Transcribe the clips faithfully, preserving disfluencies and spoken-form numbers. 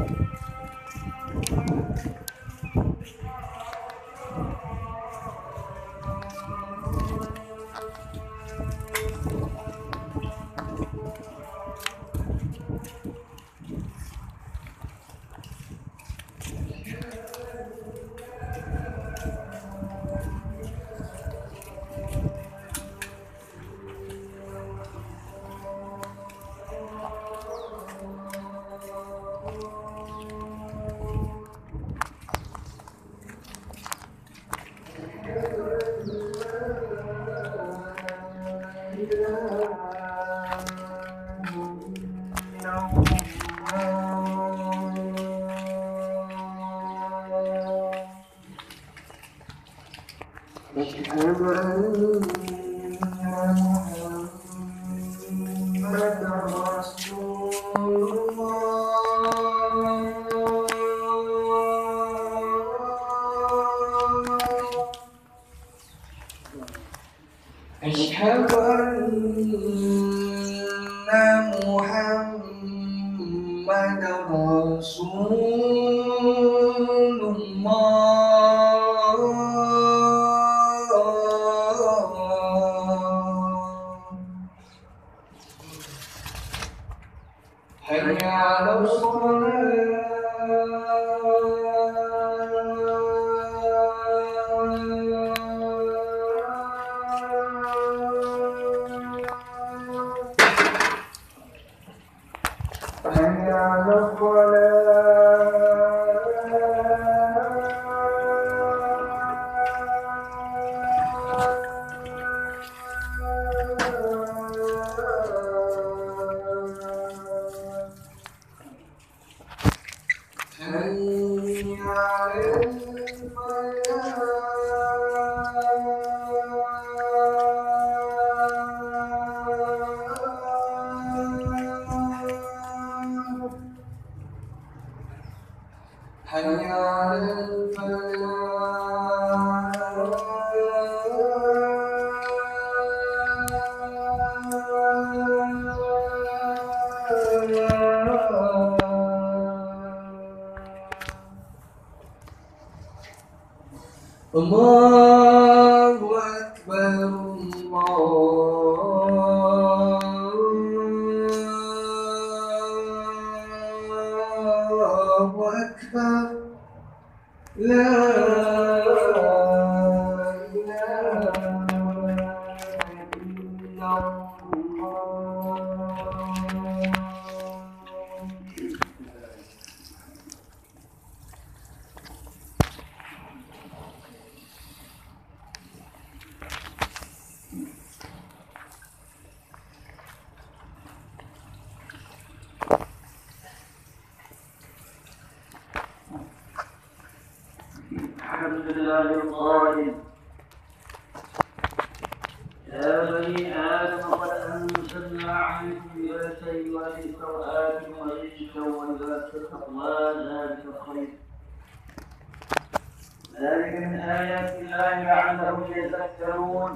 أشهد أن محمدا رسول الله. حي على Allahu Akbar, Allahu Akbar, la ilaha illallah. الحمد لله القائل: يا بني آدم قد أنزلنا عليكم لباسين وليس آدم وريشا ولباس التقوى ذلك خير. ذلك من آيات الله لعلهم يذكرون.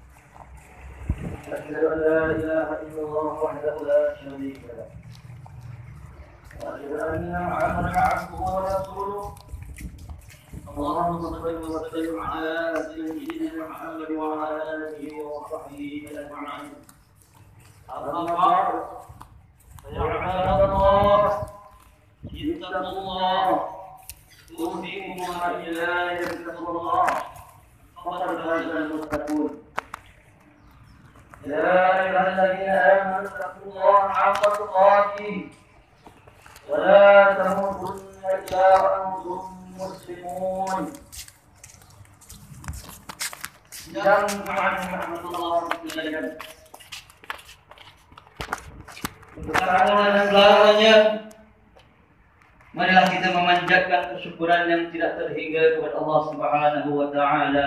أشهد أن لا إله إلا الله وحده لا شريك له، وأشهد أن محمدا عبده ورسوله. اللهم صل وسلم على سيدنا محمد وعلى آله وصحبه أجمعين. أما بعد، فيا عباد الله اتقوا الله، أوصيكم وإياي بتقوى الله، فقد فاز المتقون. يا أيها الذين آمنوا اتقوا الله حق تقاته ولا تموتن إلا وأنتم مسلمون. Yang rahmatullah sekalian, untuk sekarang dan selamanya, marilah kita memanjatkan kesyukuran yang tidak terhingga kepada Allah Subhanahu wa Ta'ala,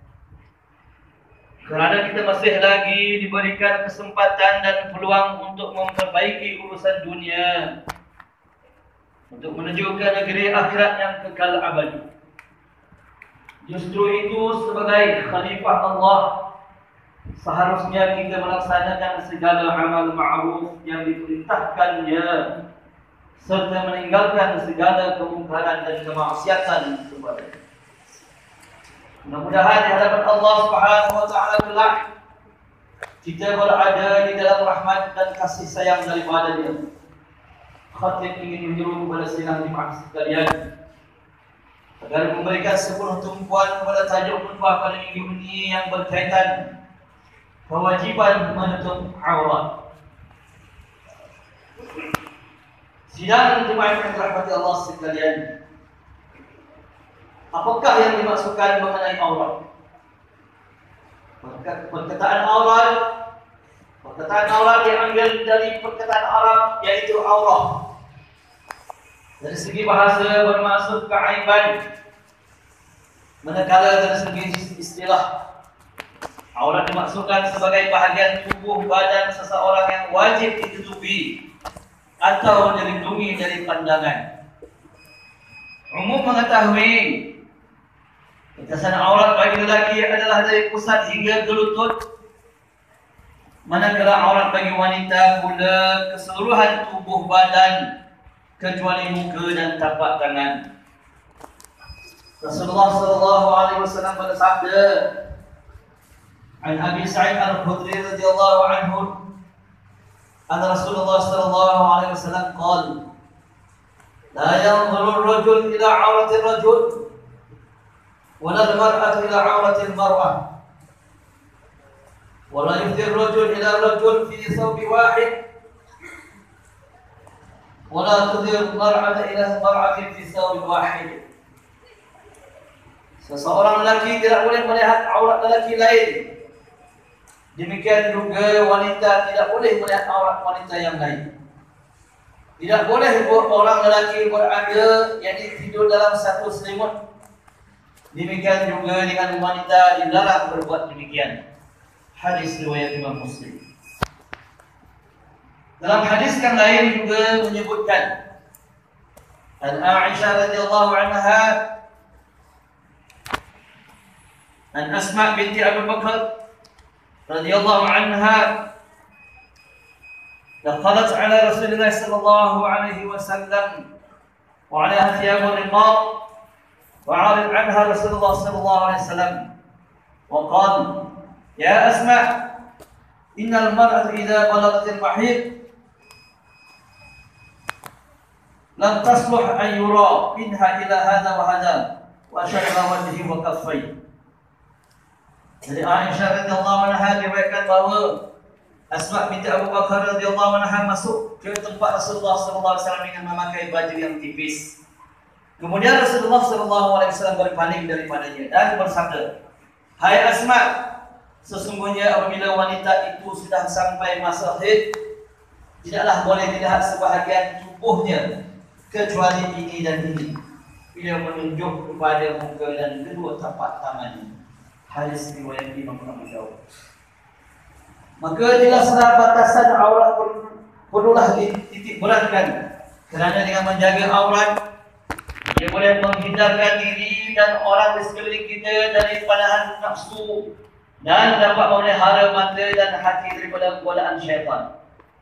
kerana kita masih lagi diberikan kesempatan dan peluang untuk memperbaiki urusan dunia, untuk menuju ke negeri akhirat yang kekal abadi. Justru itu, sebagai khalifah Allah, seharusnya kita melaksanakan segala amal ma'ruf yang diperintahkannya serta meninggalkan segala kemungkaran dan kemaksiatan kepadanya. Mudah-mudahan di hadapan Allah Subhanahu wa taala kelak kita berada di dalam rahmat dan kasih sayang daripada Dia. Khatib ingin menyuruh kepada sidang jemaah sekalian agar memberikan sepuluh tumpuan kepada tajuk khutbah pada minggu ini yang berkaitan kewajiban menutup aurat. Sidang jemaah yang dirahmati Allah sekalian, apakah yang dimaksudkan mengenai aurat? Perkataan aurat, perkataan aurat diambil dari perkataan Arab yaitu aurah. Dari segi bahasa bermaksud keaiban, manakala dari segi istilah aurat dimaksudkan sebagai bahagian tubuh badan seseorang yang wajib ditutupi atau dilindungi dari pandangan. Umum mengetahui batasan aurat bagi lelaki adalah dari pusat hingga ke lutut, manakala aurat bagi wanita pula keseluruhan tubuh badan kecuali muka dan tapak tangan. Rasulullah sallallahu alaihi wasallam bersabda, "An Abi Sa'id Al-Khudri radhiyallahu anhu, anna Rasulullah sallallahu alaihi wasallam qala, la yanzuru ar-rajul ila 'aurati ar-rajul ولا المرأة إلى عورة المرأة ولا يفضي الرجل إلى الرجل في ثوب واحد ولا تفضي المرأة إلى المرأة في ثوب واحد." Seseorang lelaki tidak boleh melihat aurat lelaki lain. Demikian juga wanita tidak boleh melihat aurat wanita yang lain. Tidak boleh orang lelaki berada, yakni tidur dalam satu selimut. Demikian juga dengan wanita dilarang berbuat demikian. Hadis riwayat Imam Muslim. Dalam hadis yang lain juga menyebutkan An Aisyah radhiyallahu anha, An Asma binti Abu Bakar radhiyallahu anha, dakhalat ala Rasulullah sallallahu alaihi wasallam wa 'alaiha thiyabun riqaq وعارض عنها رسول الله صلى الله عليه وسلم وقال يا أسماء إن المرأة إذا بلغت المحيض لم تصلح أن يرى منها إلى هذا وهذا وأشار إلى وجهه وكفيه. Dari Aisyah radhiyallahu anha diriwayatkan bahawa Asma binti Abu Bakar radhiyallahu anha masuk ke tempat Rasulullah sallallahu alaihi wasallam dengan memakai baju yang tipis. Kemudian Rasulullah sallallahu alaihi wasallam berpaling daripadanya dan bersabda, "Hai Asma, sesungguhnya apabila wanita itu sudah sampai masa haid, tidaklah boleh dilihat sebahagian tubuhnya kecuali ini dan ini." Beliau menunjuk kepada muka dan kedua tapak tangannya. Hadis riwayat Imam Abu Dawud. Maka jelaslah batasan aurat perlulah dititik beratkan, kerana dengan menjaga aurat dia boleh menghindarkan diri dan orang di sekeliling kita dari pandangan nafsu dan dapat memelihara mata dan hati daripada godaan syaitan.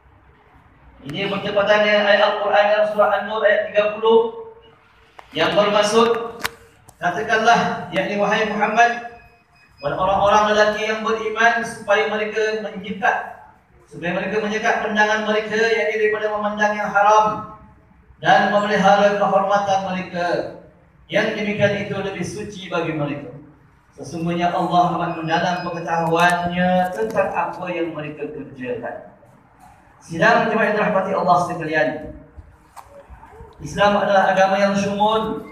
Ini bertepatan dengan ayat Al-Quran dalam surah An-Nur ayat tiga puluh yang bermaksud, katakanlah, yakni wahai Muhammad, dan orang-orang lelaki yang beriman supaya mereka menyekat, supaya mereka menyekat pandangan mereka, yakni daripada memandang yang haram dan memelihara kehormatan mereka. Yang demikian itu lebih suci bagi mereka. Sesungguhnya Allah amat mendalam pengetahuannya tentang apa yang mereka kerjakan. Sidang jemaah yang dirahmati Allah sekalian, Islam adalah agama yang syumul.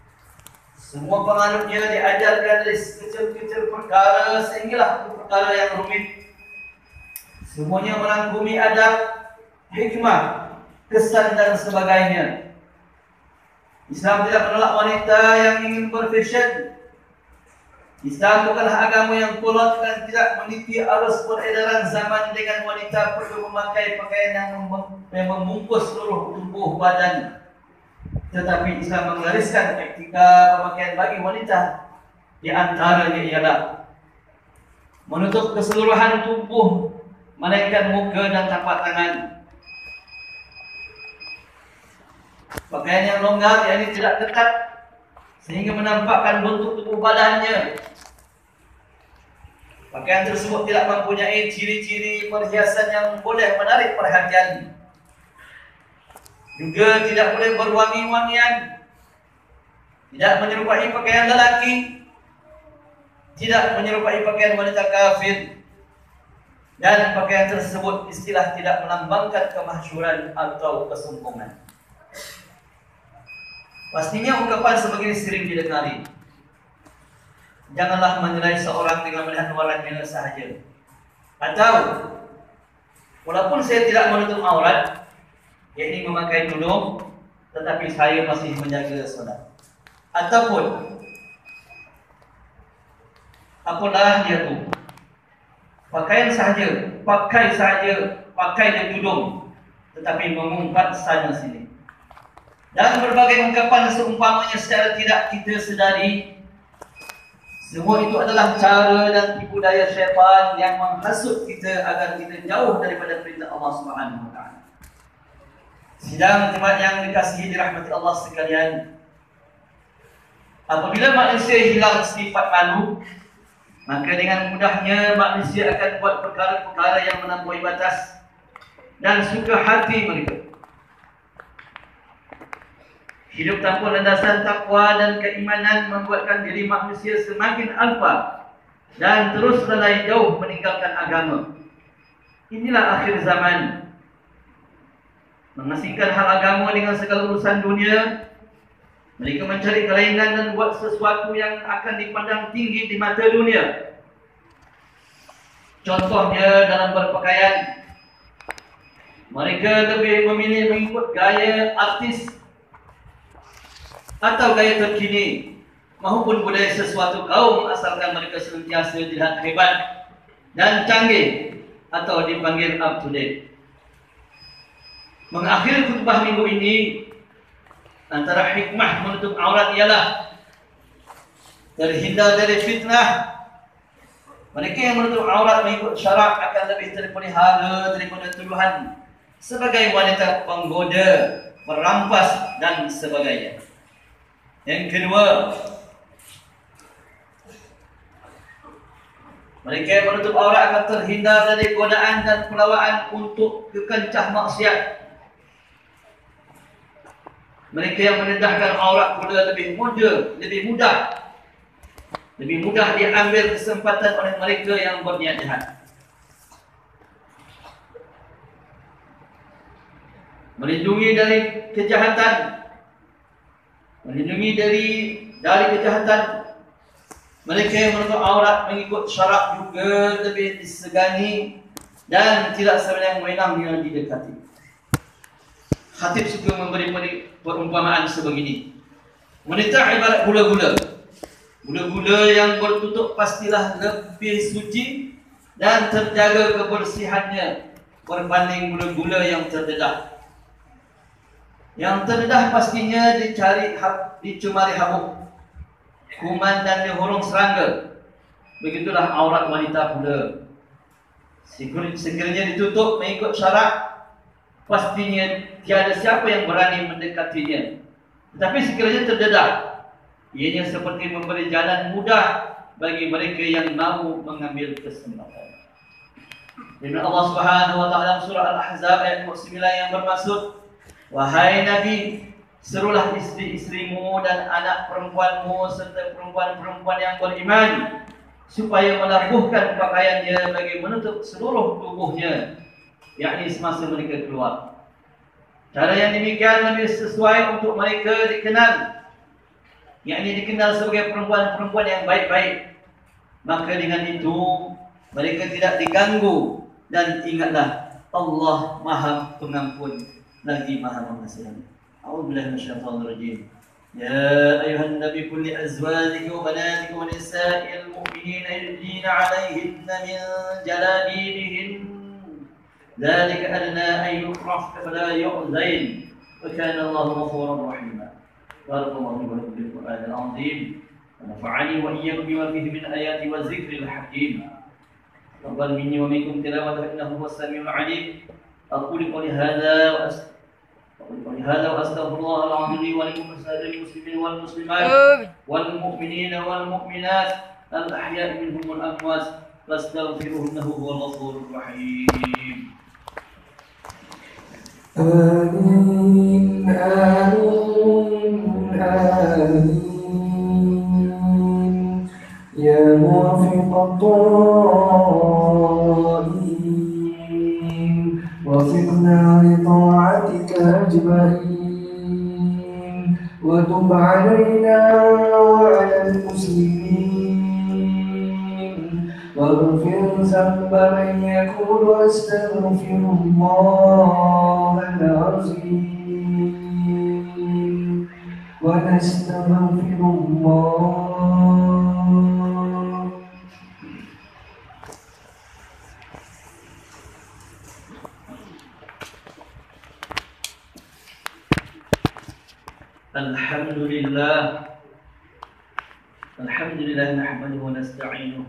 Semua penganutnya diajarkan dari kecil-kecil perkara sehinggalah perkara yang rumit. Semuanya merangkumi adab, hikmah, kesan dan sebagainya. Islam tidak menolak wanita yang ingin berfashion. Islam bukanlah agama yang kolot dan tidak meniti arus peredaran zaman dengan wanita perlu memakai pakaian yang membungkus seluruh tubuh badan. Tetapi Islam menggariskan etika pemakaian bagi wanita. Di antaranya ialah menutup keseluruhan tubuh, melainkan muka dan tapak tangan. Pakaian yang longgar, yakni tidak ketat sehingga menampakkan bentuk tubuh badannya. Pakaian tersebut tidak mempunyai ciri-ciri perhiasan yang boleh menarik perhatian. Juga tidak boleh berwangi-wangian. Tidak menyerupai pakaian lelaki. Tidak menyerupai pakaian wanita kafir. Dan pakaian tersebut istilah tidak melambangkan kemasyhuran atau kesombongan. Pastinya ungkapan sebegini sering didengari. Janganlah menilai seorang dengan melihat luarannya sahaja. Atau walaupun saya tidak menutup aurat, yakni memakai tudung, tetapi saya masih menjaga solat. Ataupun apalah dia tu, pakaian sahaja, pakai sahaja, pakai dan tudung, tetapi mengumpat sana sini. Dan berbagai ungkapan seumpamanya secara tidak kita sedari. Semua itu adalah cara dan tipu daya syaitan yang menghasut kita agar kita jauh daripada perintah Allah Subhanahu wa taala. Sidang jemaat yang dikasihi dirahmati Allah sekalian, apabila manusia hilang sifat malu, maka dengan mudahnya manusia akan buat perkara-perkara yang melampaui batas dan suka hati mereka. Hidup tanpa landasan takwa dan keimanan membuatkan diri manusia semakin alpa dan terus lalai jauh meninggalkan agama. Inilah akhir zaman. Mengasingkan hal agama dengan segala urusan dunia. Mereka mencari kelainan dan buat sesuatu yang akan dipandang tinggi di mata dunia. Contohnya dalam berpakaian. Mereka lebih memilih mengikut gaya artis atau gaya terkini maupun budaya sesuatu kaum, asalkan mereka senantiasa dilihat hebat dan canggih atau dipanggil up to date. Mengakhiri khutbah minggu ini, antara hikmah menutup aurat ialah terhindar dari fitnah. Mereka yang menutup aurat mengikut syarak akan lebih terpelihara daripada tuduhan sebagai wanita penggoda, merampas dan sebagainya. Yang kedua, mereka yang menutup aurat akan terhindar dari godaan dan pelawaan untuk kekencah maksiat. Mereka yang mendedahkan aurat pula lebih mudah, lebih mudah, lebih mudah diambil kesempatan oleh mereka yang berniat jahat. Melindungi dari kejahatan. Melindungi dari dari kejahatan. Mereka yang menutup aurat mengikut syarak juga lebih disegani dan tidak sewenang-wenang yang didekati. Khatib suka memberi perumpamaan sebegini. Wanita ibarat gula-gula. Gula-gula yang bertutup pastilah lebih suci dan terjaga kebersihannya berbanding gula-gula yang terdedah. Yang terdedah pastinya dicari, dicemari habuk, kuman dan dihorong serangga. Begitulah aurat wanita pula. Sekiranya ditutup mengikut syarak, pastinya tiada siapa yang berani mendekatinya. Tetapi sekiranya terdedah, ianya seperti memberi jalan mudah bagi mereka yang mahu mengambil kesempatan. Firman Allah Subhanahu wa taala surah Al-Ahzab ayat sembilan yang bermaksud, wahai Nabi, serulah istri-istrimu dan anak perempuanmu serta perempuan-perempuan yang beriman supaya melabuhkan pakaiannya bagi menutup seluruh tubuhnya, yakni semasa mereka keluar. Cara yang demikian lebih sesuai untuk mereka dikenal, yakni dikenal sebagai perempuan-perempuan yang baik-baik. Maka dengan itu mereka tidak diganggu, dan ingatlah Allah Maha Pengampun lagi Maha Pengasih. A'udzubillahi minasyaitonir rajim. Ya ayuhan nabi qul li azwajika wa banatika wa nisa'il mu'minina yudnina 'alayhinna min jalabibihin. Dzalika adna an yu'rafna fala yu'zain. Wa kana Allahu ghafurur rahima. Barakallahu lakum bil Qur'anil 'azim. Wa nafa'ani wa iyyakum bima fihi min ayati wa dzikril hakim. Taqabbal minni wa minkum tilawatahu innahu huwas samiul 'alim. أقول قولي هذا ولهذا وأستغفر الله العظيم لي ولكم ولسائر المسلمين والمسلمات والمؤمنين والمؤمنات الأحياء منهم والأموات فاستغفروه إنه هو الغفور الرحيم. آمين آمين آمين يا موافق الطائعين وفقنا لطاعتك أجمعين وتب علينا وعلى المسلمين واغفر ذنب من يقول أستغفر الله العظيم ونستغفر الله. الحمد لله الحمد لله نحمده ونستعينه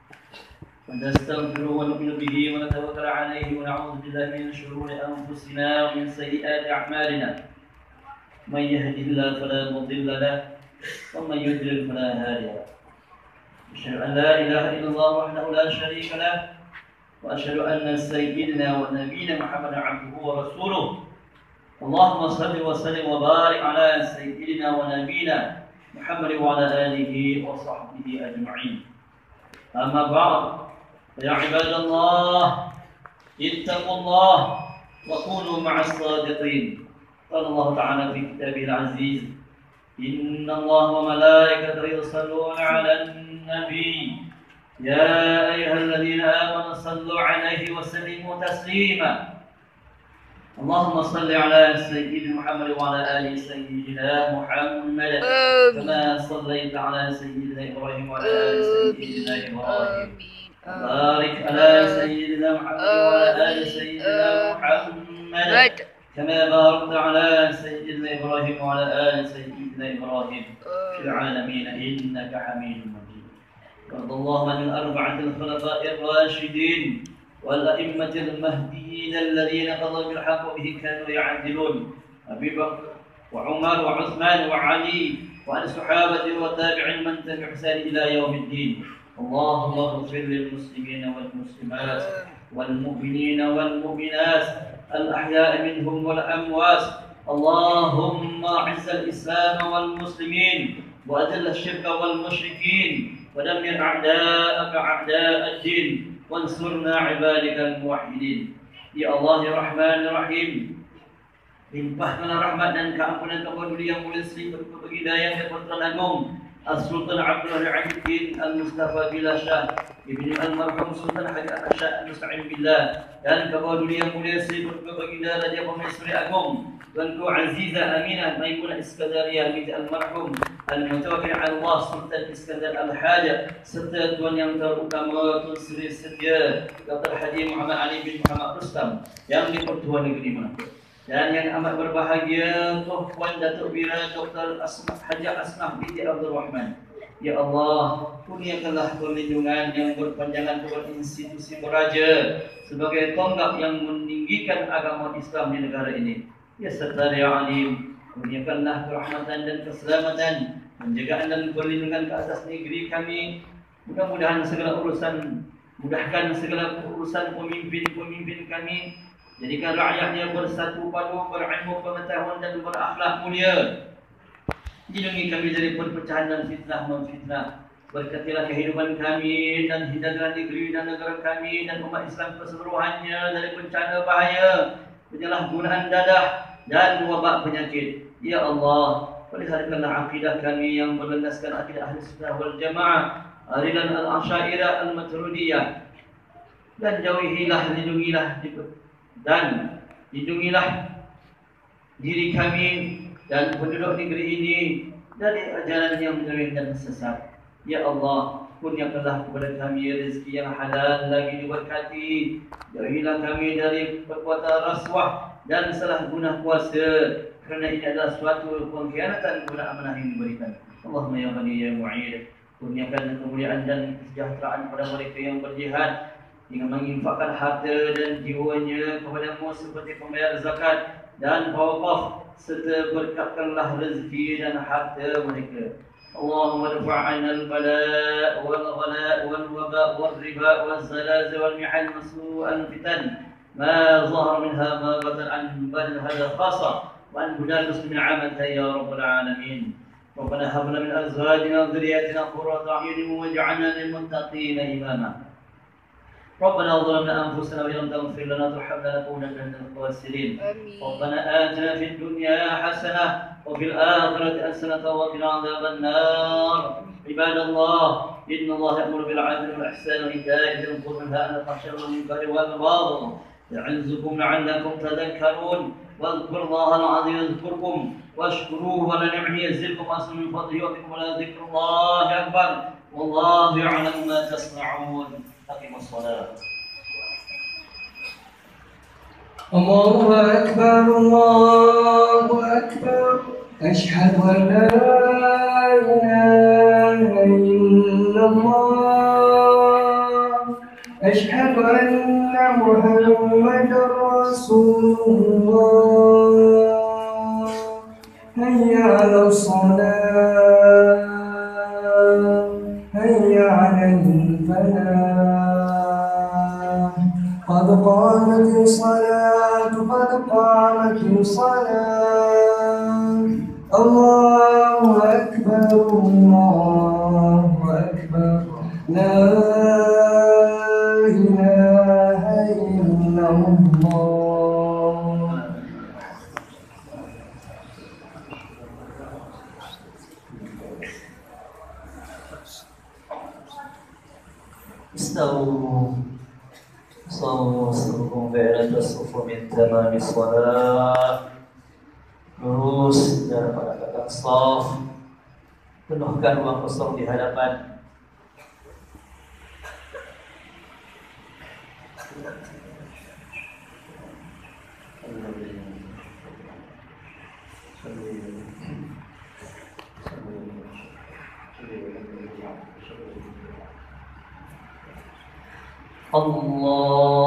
ونستغفره ونؤمن به ونتوكل عليه ونعوذ بالله من شرور أنفسنا ومن سيئات أعمالنا من يهده الله فلا مضل له ومن يضلل فلا هادي له أشهد أن لا إله إلا الله وحده لا شريك له وأشهد أن سيدنا ونبينا محمدا عبده ورسوله اللهم صل وسلم وبارك على سيدنا ونبينا محمد وعلى آله وصحبه أجمعين. أما بعد يا عباد الله اتقوا الله وكونوا مع الصادقين. قال الله تعالى في كتابه العزيز إن الله وملائكته يصلون على النبي يا أيها الذين آمنوا صلوا عليه وسلموا تسليما. اللهم صل على سيدنا محمد وعلى آل سيدنا محمد كما صليت على سيدنا إبراهيم وعلى آل سيدنا إبراهيم بارك على سيدنا محمد وعلى آل سيدنا محمد كما باركت على سيدنا إبراهيم وعلى آل سيدنا إبراهيم في العالمين إنك حميد مجيد. وارض اللهم عن الأربعة الخلفاء الراشدين والأئمة المهديين الذين قضوا بالحق وبه كانوا يعدلون أبي بكر وعمر وعثمان وعلي وعن الصحابة والتابعين من تبع بإحسان إلى يوم الدين. اللهم اغفر للمسلمين والمسلمات والمؤمنين والمؤمنات الأحياء منهم والأموات. اللهم أعز الإسلام والمسلمين وأذل الشرك والمشركين ودمر أعداءك أعداء الدين وانصرنا عبادك الموحدين. Ya Allah ya Rahman ya Rahim, limpahkanlah rahmat dan keampunan kepada yang mulia Sri Berkutub Hidayah dan Putra Agung As-Sultan Abdul Aziz Al-Mustafa Billah Shah Ibni Al-Marhum Sultan Haji Al-Syah Al-Musta'in Billah dan kepada yang mulia Sri Berkutub Hidayah Raja Pemaisuri Agung Tuanku Aziza Aminah Maimunah Iskandariah binti Al-Marhum Al-Mutawakkil Allah Sultan Iskandar Al-Haja serta tuan yang terutama Tun Sri Setia Doktor Haji Muhammad Ali bin Muhammad Rustam yang di-Pertuan Negeri Melaka. Dan yang amat berbahagia Tuan Puan Datuk Bira Doktor Asmah Haji Asmah binti Abdul Rahman. Ya Allah, kurniakanlah perlindungan yang berpanjangan kepada institusi beraja sebagai tonggak yang meninggikan agama Islam di negara ini. Ya Sattar ya Alim, kurniakanlah kerahmatan dan keselamatan, penjagaan dan perlindungan ke atas negeri kami. Mudah-mudahan segala urusan, mudahkan segala urusan pemimpin-pemimpin kami. Jadikan rakyatnya bersatu padu, berilmu, pengetahuan dan berakhlak mulia. Lindungi kami dari perpecahan dan fitnah memfitnah. Berkatilah kehidupan kami dan hidayah negeri dan negara kami dan umat Islam keseluruhannya dari bencana bahaya, penyalahgunaan dadah dan wabak penyakit. Ya Allah, peliharakanlah akidah kami yang berlandaskan akidah Ahli Sunnah wal Jamaah, aliran al-Asy'ariyah al-Maturidiyah. Dan jauhilah, lindungilah dan lindungilah diri kami dan penduduk negeri ini dari ajaran yang menyeruih dan sesat. Ya Allah, kurniakanlah kepada kami rezeki yang halal lagi diberkati. Jauhilah kami dari perbuatan rasuah dan salah guna kuasa, kerana ini adalah suatu pengkhianatan kepada amanah yang diberikan. Allahumma ya Ghani ya Mu'id, kurniakan kemuliaan dan kesejahteraan kepada mereka yang berjihad dengan menginfakkan harta dan jiwanya kepadamu seperti pembayar zakat, dan tawakuf, serta berkatkanlah rezeki dan harta mereka. Allahumma rfa' 'anna al-bala' wal-ghala' wal-waba' wal-riba' wal-zalazil wal-mihan wa su'al fitan ma zahara minha ma batan an badal hadha khassa wa an budal muslimin 'amatan ya rabbal alamin. ربنا هب لنا من ازواجنا وذرياتنا قرة اعين واجعلنا للمتقين اماما. ربنا ظلمنا انفسنا وان لم تغفر لنا وترحمنا لنكونن من الخاسرين. ربنا آتنا في الدنيا حسنة وفي الآخرة حسنة وقنا عذاب النار. عباد الله إن الله يأمر بالعدل والإحسان وإيتاء ذي القربى وينهى عن الفحشاء والمنكر والبغي يعظكم لعلكم تذكرون. واذكروا الله العظيم يذكركم واشكروه ولا نعمه يزدكم أصلا من فضله يؤتكم ولا ذكر الله أكبر والله يعلم ما تصنعون. أقيموا الصلاة. الله أكبر الله أكبر أشهد أن لا إله إلا الله أشهد أن محمدا رسول الله. هيا على الصلاة هيا على الفلاح قد قامت الصلاة قد قامت الصلاة. الله أكبر الله أكبر لا إله إلا الله. استووا صووا صووا فعلا الصف من تمام الصلاة. Lurus dalam rakaat shaf, penuhkan ruang kosong di hadapan. Allah